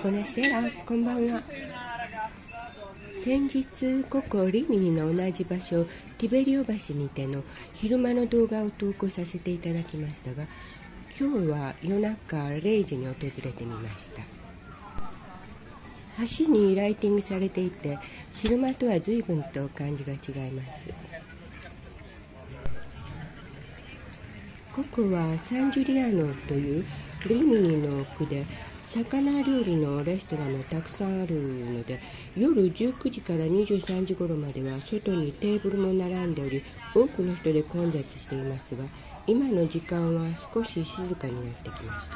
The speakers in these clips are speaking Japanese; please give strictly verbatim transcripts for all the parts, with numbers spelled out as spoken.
ボナセラ、こんばんは。先日ここリミニの同じ場所ティベリオ橋にての昼間の動画を投稿させていただきましたが、今日は夜中れいじに訪れてみました。橋にライティングされていて、昼間とは随分と感じが違います。ここはサンジュリアノというリミニの奥で魚料理のレストランもたくさんあるので、夜じゅうくじからにじゅうさんじ頃までは外にテーブルも並んでおり、多くの人で混雑していますが、今の時間は少し静かになってきました。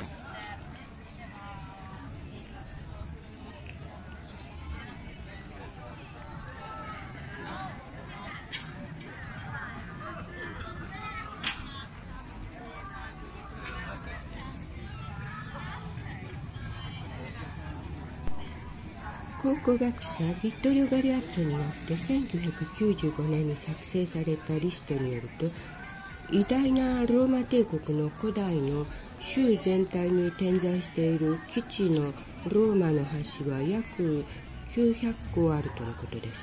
考古学者ビットリオ・ガリアッツォによってせんきゅうひゃくきゅうじゅうごねんに作成されたリストによると、偉大なローマ帝国の古代の州全体に点在している基地のローマの橋は約きゅうひゃっこあるとのことです。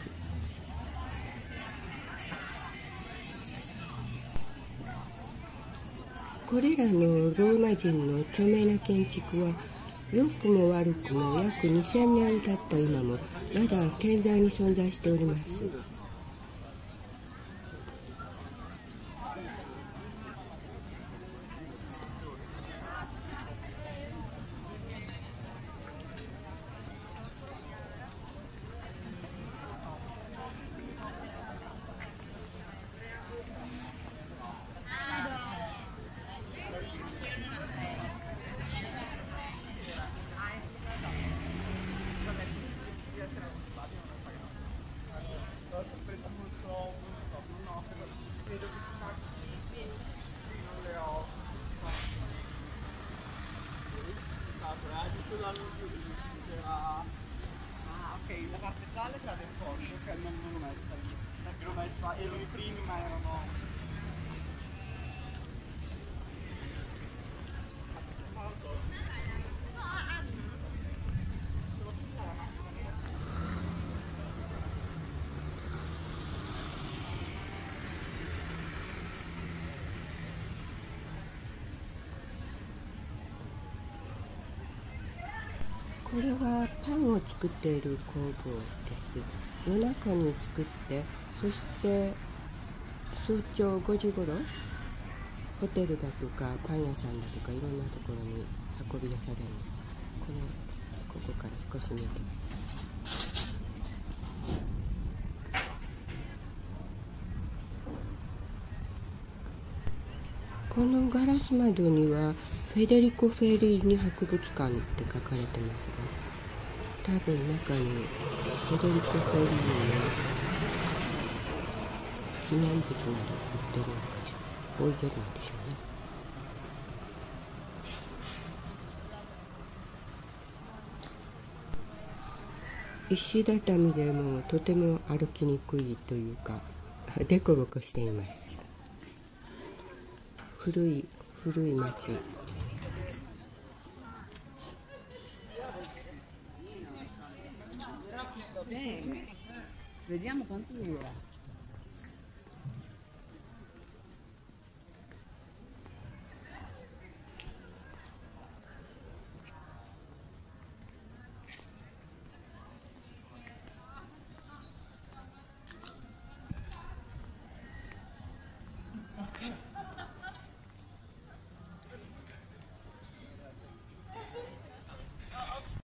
これらのローマ人の著名な建築は良くも悪くも約にせんねん経った今もまだ健在に存在しております。 Ah, ok, la parte gialla è quella del forte, ok, non l'ho messa lì, perché l'ho messa, erano i primi ma erano... これはパンを作っている工房です。夜中に作って、そして早朝ごじ頃、ホテルだとかパン屋さんだとかいろんなところに運び出されるんです。このここから少し見えてます。このガラス窓にはフェデリコ・フェリーニ博物館って書かれてますが、多分中にフェデリコ・フェリーニの記念物など売ってるのかしら、置いてるのでしょうね。石畳でもとても歩きにくいというか、デコボコしています。古い古い町。 Bene, vediamo quanto dura.